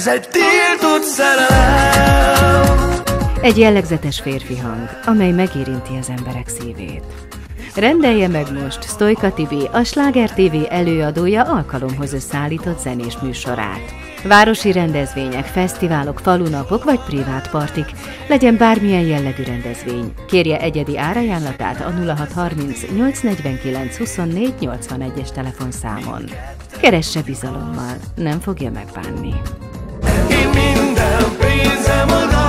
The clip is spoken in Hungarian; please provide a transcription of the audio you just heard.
Ez egy tiltott szerelem. Egy jellegzetes férfi hang, amely megérinti az emberek szívét. Rendelje meg most Sztojka Tibi, a Sláger TV előadója alkalomhoz összeállított zenés műsorát. Városi rendezvények, fesztiválok, falunapok vagy privát partik, legyen bármilyen jellegű rendezvény. Kérje egyedi árajánlatát a 0630 849 24 81-es telefonszámon. Keresse bizalommal, nem fogja megbánni. Én minden pénzem a